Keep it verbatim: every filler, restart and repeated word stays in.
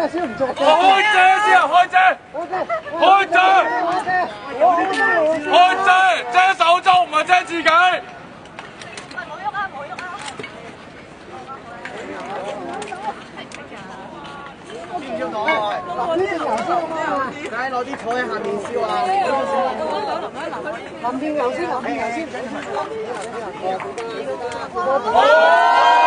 啊，先唔做。 開正先啊，開正，開正，開正，遮手中唔係遮自己。 喂，冇喐啊，冇喐啊！ 燒咗攞，嗱呢隻油燒啊嘛，梗係攞啲菜喺下面燒啊。淋邊油先，淋邊油先。